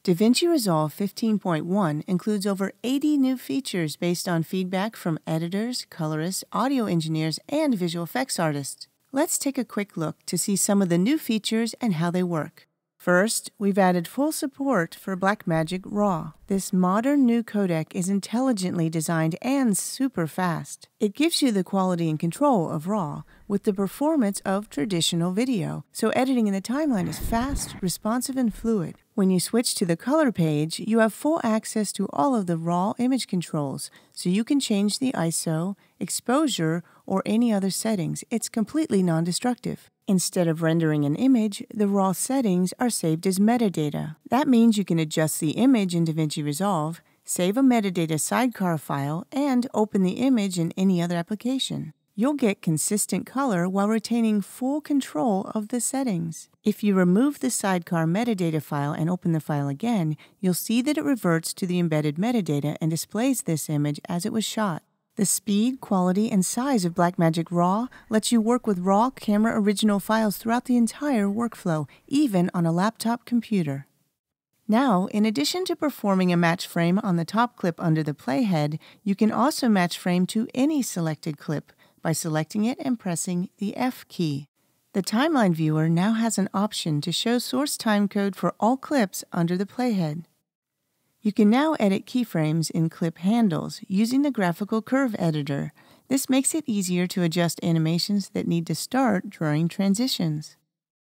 DaVinci Resolve 15.1 includes over 80 new features based on feedback from editors, colorists, audio engineers, and visual effects artists. Let's take a quick look to see some of the new features and how they work. First, we've added full support for Blackmagic RAW. This modern new codec is intelligently designed and super fast. It gives you the quality and control of RAW with the performance of traditional video, so editing in the timeline is fast, responsive, and fluid. When you switch to the color page, you have full access to all of the RAW image controls, so you can change the ISO, exposure, or any other settings. It's completely non-destructive. Instead of rendering an image, the RAW settings are saved as metadata. That means you can adjust the image in DaVinci Resolve, save a metadata sidecar file, and open the image in any other application. You'll get consistent color while retaining full control of the settings. If you remove the sidecar metadata file and open the file again, you'll see that it reverts to the embedded metadata and displays this image as it was shot. The speed, quality, and size of Blackmagic RAW lets you work with RAW camera original files throughout the entire workflow, even on a laptop computer. Now, in addition to performing a match frame on the top clip under the playhead, you can also match frame to any selected clip by selecting it and pressing the F key. The timeline viewer now has an option to show source timecode for all clips under the playhead. You can now edit keyframes in clip handles using the graphical curve editor. This makes it easier to adjust animations that need to start during transitions.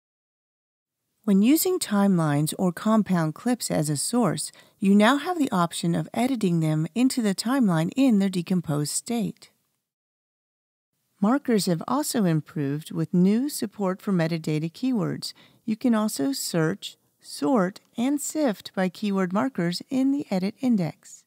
When using timelines or compound clips as a source, you now have the option of editing them into the timeline in their decomposed state. Markers have also improved with new support for metadata keywords. You can also search, sort, and sift by keyword markers in the edit index.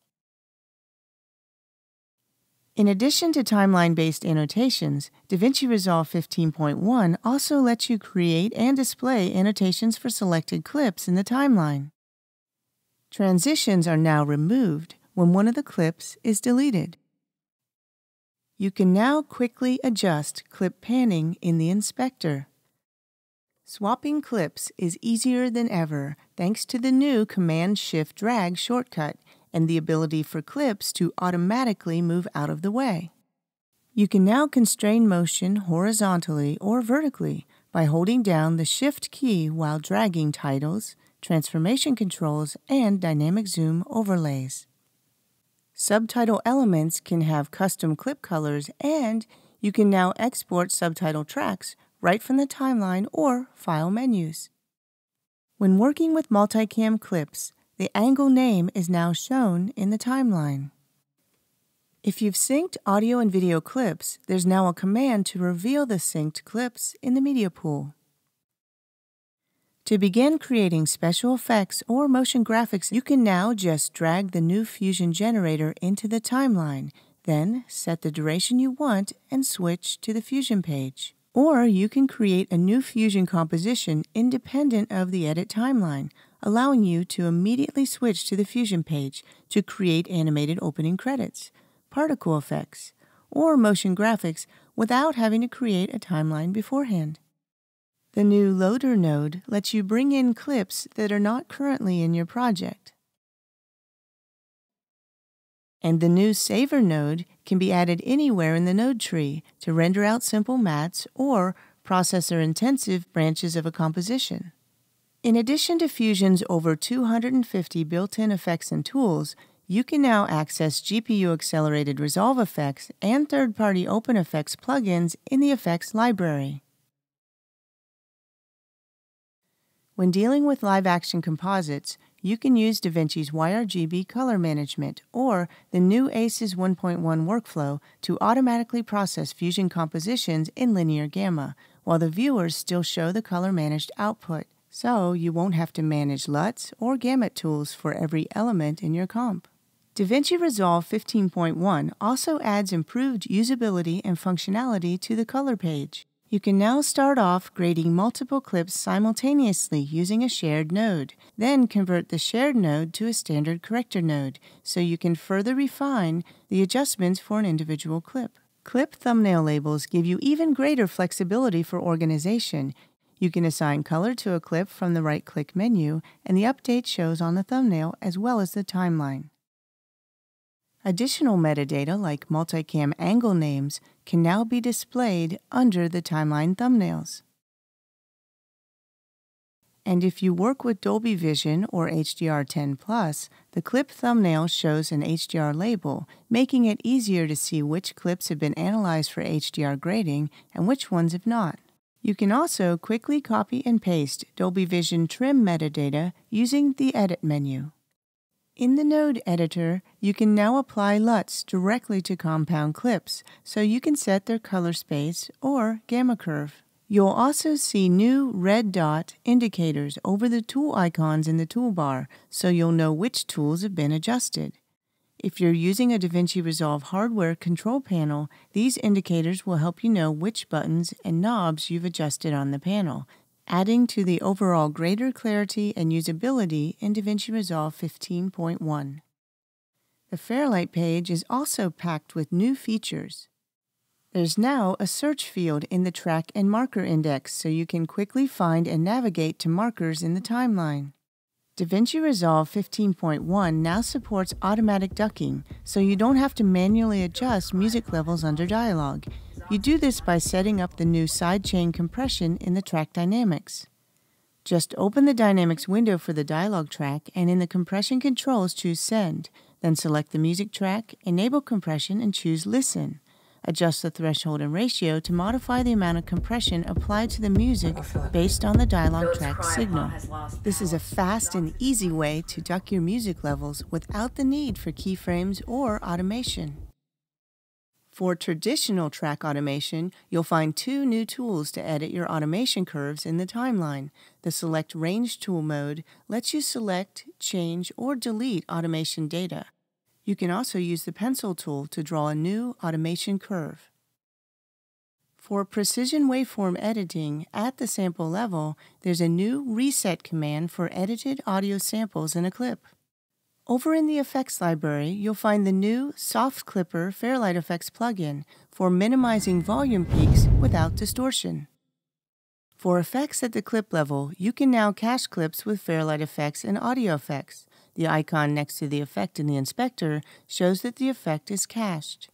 In addition to timeline-based annotations, DaVinci Resolve 15.1 also lets you create and display annotations for selected clips in the timeline. Transitions are now removed when one of the clips is deleted. You can now quickly adjust clip panning in the inspector. Swapping clips is easier than ever thanks to the new Command-Shift-Drag shortcut and the ability for clips to automatically move out of the way. You can now constrain motion horizontally or vertically by holding down the Shift key while dragging titles, transformation controls, and dynamic zoom overlays. Subtitle elements can have custom clip colors, and you can now export subtitle tracks right from the timeline or file menus. When working with multicam clips, the angle name is now shown in the timeline. If you've synced audio and video clips, there's now a command to reveal the synced clips in the media pool. To begin creating special effects or motion graphics, you can now just drag the new Fusion generator into the timeline, then set the duration you want and switch to the Fusion page. Or you can create a new Fusion composition independent of the edit timeline, allowing you to immediately switch to the Fusion page to create animated opening credits, particle effects, or motion graphics without having to create a timeline beforehand. The new Loader node lets you bring in clips that are not currently in your project. And the new Saver node can be added anywhere in the node tree to render out simple mats or processor-intensive branches of a composition. In addition to Fusion's over 250 built-in effects and tools, you can now access GPU-accelerated Resolve effects and third-party OpenEffects plugins in the effects library. When dealing with live-action composites, you can use DaVinci's YRGB color management or the new ACES 1.1 workflow to automatically process Fusion compositions in linear gamma, while the viewers still show the color-managed output, so you won't have to manage LUTs or gamut tools for every element in your comp. DaVinci Resolve 15.1 also adds improved usability and functionality to the color page. You can now start off grading multiple clips simultaneously using a shared node, then convert the shared node to a standard corrector node so you can further refine the adjustments for an individual clip. Clip thumbnail labels give you even greater flexibility for organization. You can assign color to a clip from the right-click menu, and the update shows on the thumbnail as well as the timeline. Additional metadata like multicam angle names can now be displayed under the timeline thumbnails. And if you work with Dolby Vision or HDR10+, the clip thumbnail shows an HDR label, making it easier to see which clips have been analyzed for HDR grading and which ones have not. You can also quickly copy and paste Dolby Vision trim metadata using the Edit menu. In the Node Editor, you can now apply LUTs directly to compound clips, so you can set their color space or gamma curve. You'll also see new red dot indicators over the tool icons in the toolbar, so you'll know which tools have been adjusted. If you're using a DaVinci Resolve hardware control panel, these indicators will help you know which buttons and knobs you've adjusted on the panel, adding to the overall greater clarity and usability in DaVinci Resolve 15.1. The Fairlight page is also packed with new features. There's now a search field in the track and marker index, so you can quickly find and navigate to markers in the timeline. DaVinci Resolve 15.1 now supports automatic ducking, so you don't have to manually adjust music levels under dialogue. You do this by setting up the new sidechain compression in the track dynamics. Just open the dynamics window for the dialogue track, and in the compression controls choose Send, then select the music track, enable compression, and choose Listen. Adjust the threshold and ratio to modify the amount of compression applied to the music based on the dialogue track signal. This is a fast and easy way to duck your music levels without the need for keyframes or automation. For traditional track automation, you'll find two new tools to edit your automation curves in the timeline. The Select Range tool mode lets you select, change, or delete automation data. You can also use the pencil tool to draw a new automation curve. For precision waveform editing at the sample level, there's a new reset command for edited audio samples in a clip. Over in the effects library, you'll find the new Soft Clipper Fairlight Effects plugin for minimizing volume peaks without distortion. For effects at the clip level, you can now cache clips with Fairlight Effects and Audio Effects. The icon next to the effect in the inspector shows that the effect is cached.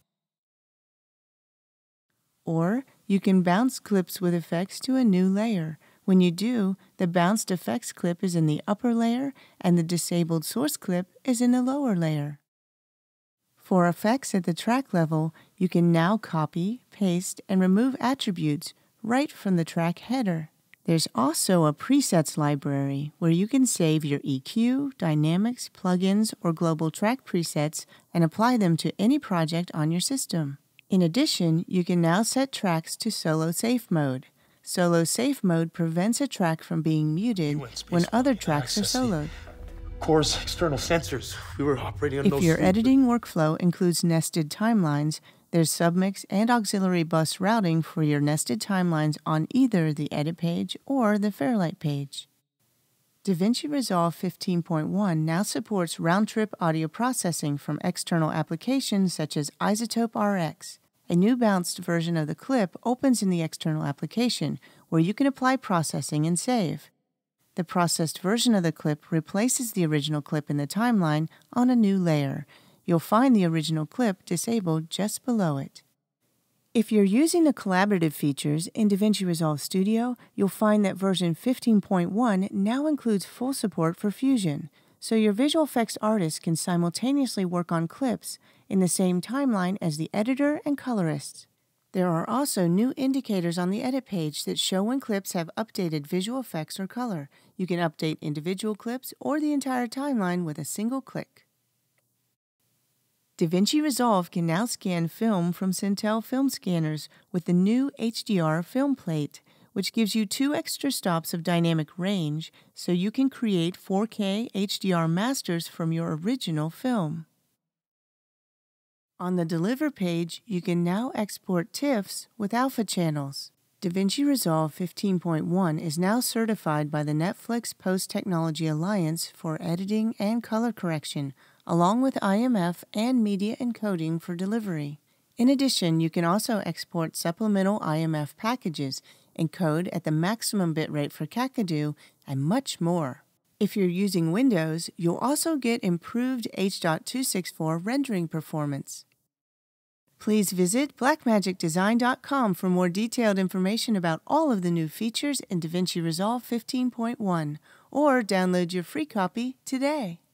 Or you can bounce clips with effects to a new layer. When you do, the bounced effects clip is in the upper layer and the disabled source clip is in the lower layer. For effects at the track level, you can now copy, paste, and remove attributes right from the track header. There's also a presets library where you can save your EQ, dynamics, plugins, or global track presets and apply them to any project on your system. In addition, you can now set tracks to solo safe mode. Solo safe mode prevents a track from being muted when other tracks are soloed. Core's external sensors. We were operating on If your editing workflow includes nested timelines, there's submix and auxiliary bus routing for your nested timelines on either the Edit page or the Fairlight page. DaVinci Resolve 15.1 now supports round-trip audio processing from external applications such as Isotope RX. A new bounced version of the clip opens in the external application, where you can apply processing and save. The processed version of the clip replaces the original clip in the timeline on a new layer. You'll find the original clip disabled just below it. If you're using the collaborative features in DaVinci Resolve Studio, you'll find that version 15.1 now includes full support for Fusion, so your visual effects artists can simultaneously work on clips in the same timeline as the editor and colorists. There are also new indicators on the Edit page that show when clips have updated visual effects or color. You can update individual clips or the entire timeline with a single click. DaVinci Resolve can now scan film from Cintel film scanners with the new HDR film plate, which gives you 2 extra stops of dynamic range so you can create 4K HDR masters from your original film. On the Deliver page, you can now export TIFFs with alpha channels. DaVinci Resolve 15.1 is now certified by the Netflix Post-Technology Alliance for editing and color correction, along with IMF and media encoding for delivery. In addition, you can also export supplemental IMF packages, encode at the maximum bitrate for Kakadu, and much more. If you're using Windows, you'll also get improved H.264 rendering performance. Please visit blackmagicdesign.com for more detailed information about all of the new features in DaVinci Resolve 15.1, or download your free copy today.